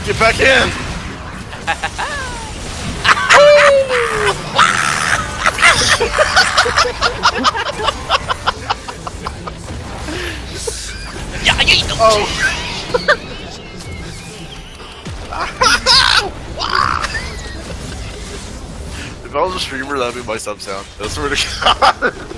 Get back in! Yeah, I ain't no Oh! If I was a streamer, that'd be my sub sound. I swear to God.